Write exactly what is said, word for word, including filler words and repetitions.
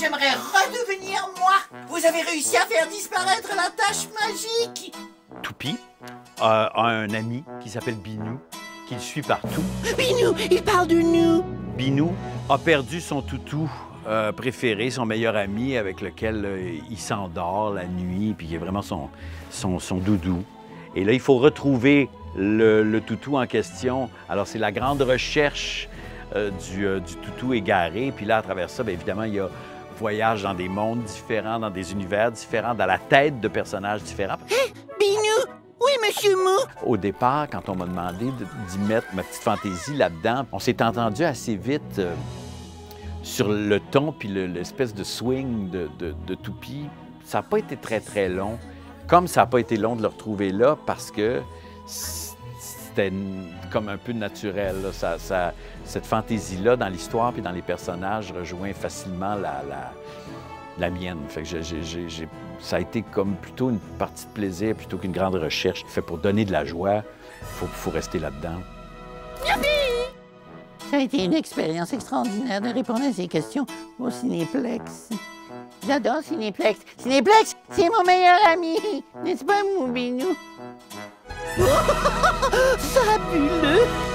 j'aimerais redevenir moi. Vous avez réussi à faire disparaître la tache magique. Toupie euh, a un ami qui s'appelle Binou, qui le suit partout. Binou, il parle de nous. Binou a perdu son toutou euh, préféré, son meilleur ami avec lequel euh, il s'endort la nuit, puis il est vraiment son, son, son doudou. Et là, il faut retrouver le, le toutou en question. Alors, c'est la grande recherche euh, du, euh, du toutou égaré. Puis là, à travers ça, bien évidemment, il y a voyage dans des mondes différents, dans des univers différents, dans la tête de personnages différents. Hé, Binou! Oui, Monsieur Mou! Au départ, quand on m'a demandé d'y mettre ma petite fantaisie là-dedans, on s'est entendu assez vite euh, sur le ton puis l'espèce de swing de, de, de Toupie. Ça n'a pas été très, très long. Comme ça n'a pas été long de le retrouver là parce que c'était comme un peu naturel. Là. Ça, ça, cette fantaisie-là dans l'histoire puis dans les personnages rejoint facilement la, la, la mienne. Fait que j'ai, j'ai, j'ai, ça a été comme plutôt une partie de plaisir plutôt qu'une grande recherche. Fait pour donner de la joie, il faut, faut rester là-dedans. Ça a été une expérience extraordinaire de répondre à ces questions au Cinéplex. J'adore Cinéplex. Cinéplex, c'est mon meilleur ami. N'est-ce pas, mon Binou? Fabuleux!